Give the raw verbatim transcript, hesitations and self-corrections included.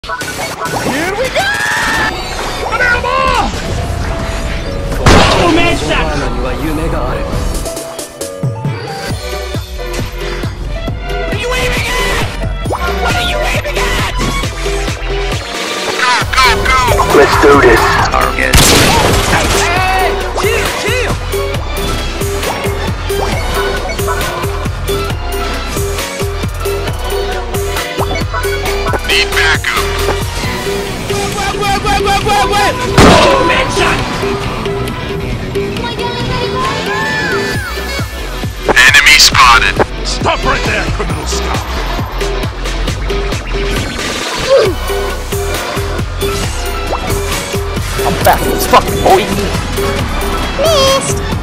Here we go! Banana ball! Oh, man, shot! What are you aiming at? What are you aiming at? Go, go, go! Let's do this. Target. Hey, hey! Chill, chill! Need backup. Wait, wait, wait, wait, wait, wait! Oh, man, shot! Enemy spotted. Stop right there, criminal scum! I'm back as fuck, boy. Missed!